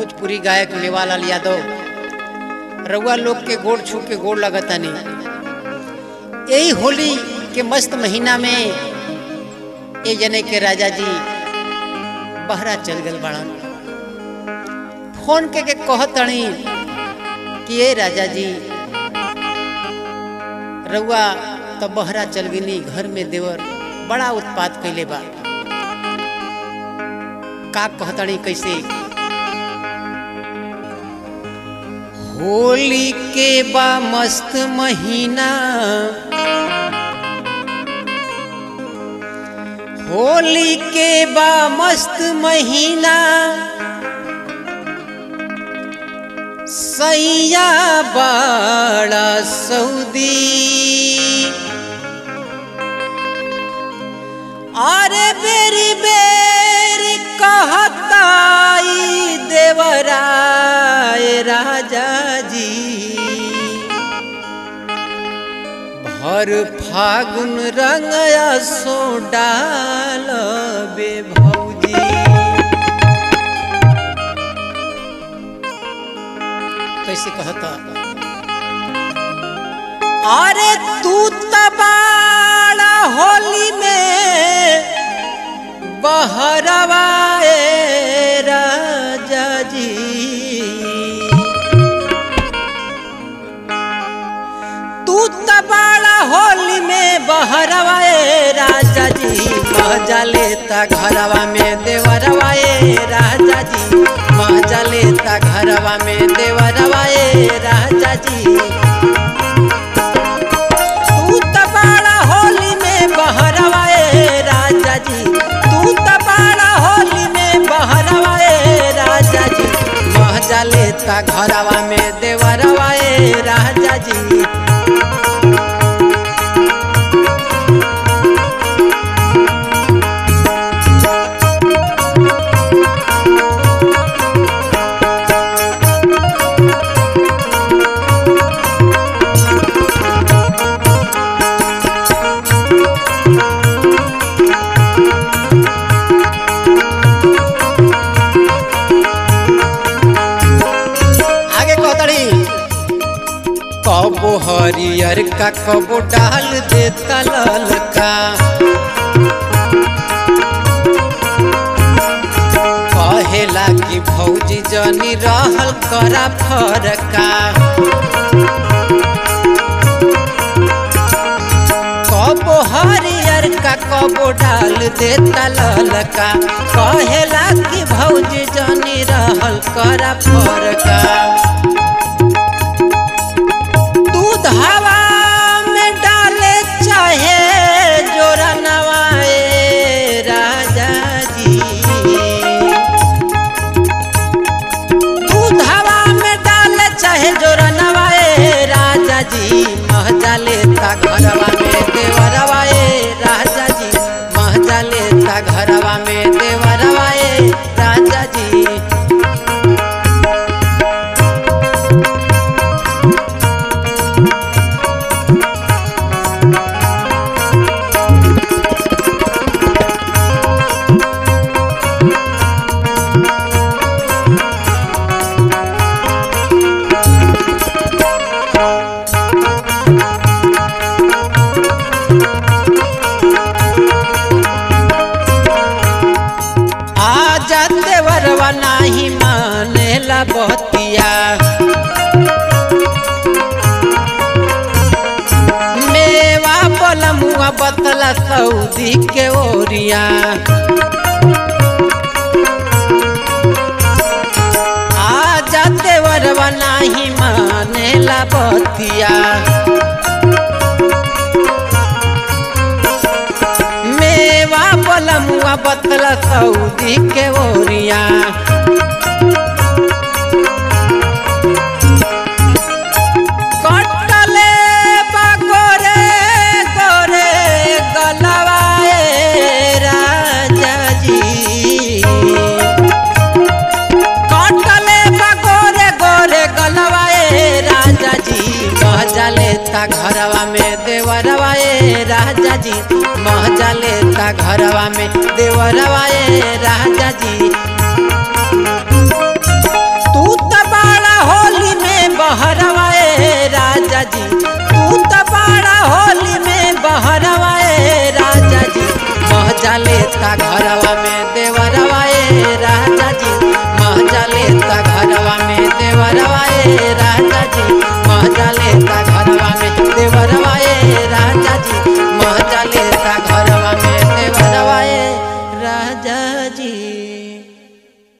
भोजपुरी गायक मेवालाल यादव रउआ लोग के गोड़ छू के गोड़ लगतानी। यही होली के मस्त महीना में ए जने के राजा जी बहरा चल गल बाड़न। फोन के कहतनी कि ए राजा जी रउआ तो बहरा चल गनी, घर में देवर बड़ा उत्पात कैले बा। का कहतनी कैसे? होली के बा मस्त महीना, होली के बा मस्त महीना, सैया बड़ा सऊदी, अरे बेरी बेरी कहताई देवराय राजा जी, भर फागुन रंगया सो डाल बे भौजी। कैसे कहता? अरे तू तबाड़ा होली में बहरवाए राजा जी, तू तबाड़ा होली में बहरवाए राजा जी, मजा लेता घरवा में देवरवाए राजा जी, मजा लेता घरवा में देवरवाए राजा जी। तू तबाड़ा होली में बहरवाए राजा जी, तू तबाड़ा होली में बहरवाए राजा जी, मजा लेता घरवा में देवरवाए राजा जी। कबो हरियर का कबो डाल देता ललका, कहेला कि भौजी जनी रहल करा फरका। कबो हरियर का कबो डाल देता ललका, कहेला कि भौजी जनी रहल करा फरका। हवा में डाले चाहे जोरा नवाए राजा जी, दूध हवा में डाले चाहे जोरा नवाए राजा जी, मजा लेता घरवा में देवरवाए राजा जी, मजा लेता घरवा में देवरवाए राजा जी। देवरवा नाही मानेला बहतिया, मेवा पलमुआ बतला सऊदी के ओरिया, आजा देवरवा नाही मानेला बहतिया, पलमुआ बतला सऊदी के ओरिया, कटले गोरे गोरे गलवाए राजा जी, कटले गोरे गोरे गलवाए राजा जी, मजा लेता घरवा में देवरवाए राजा जी, मजा लेता घरवा में देवरवाए राजा जी। का घरवा में